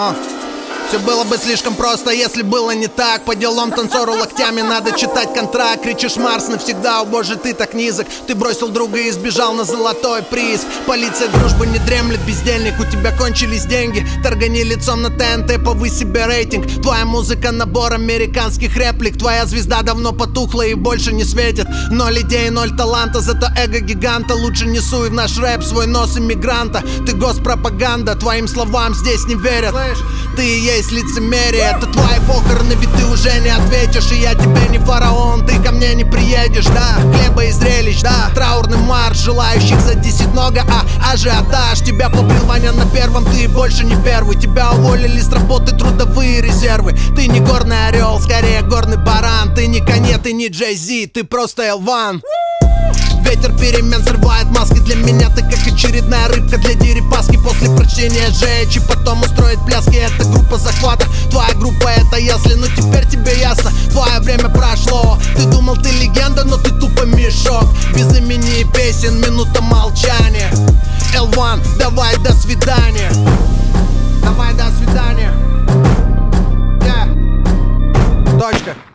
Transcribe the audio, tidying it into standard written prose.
Все было бы слишком просто, если было не так. По делам танцору локтями надо читать контракт. Кричишь Марс навсегда, о боже, ты так низок. Ты бросил друга и сбежал на золотой приз. Полиция дружбы не дремлет, бездельник. У тебя кончились деньги, торгани лицом на ТНТ, повысь себе рейтинг. Твоя музыка набор американских реплик. Твоя звезда давно потухла и больше не светит. 0 идей, 0 таланта, зато эго гиганта. Лучше не суй в наш рэп свой нос иммигранта. Ты госпропаганда, твоим словам здесь не верят. Ты и есть лицемерие, это твои похороны, ведь ты уже не ответишь. И я тебе не фараон, ты ко мне не приедешь. Да, хлеба и зрелищ, да, траурный марш. Желающих за 10 много, ажиотаж. Тебя побрил Ваня на первом, ты больше не первый. Тебя уволили с работы трудовые резервы. Ты не горный орел, скорее горный баран. Ты не Канье, ты не Джей-Зи, ты просто L1. Ветер перемен срывает маски. Для меня ты как очередная рыбка для Дерипаски. После прочтения жечь и потом устроить пляски. Это группа захвата, твоя группа это ясли. Но теперь тебе ясно, твое время прошло. Ты думал ты легенда, но ты тупо мешок. Без имени и песен, минута молчания. L1, давай до свидания. Давай до свидания. Точка.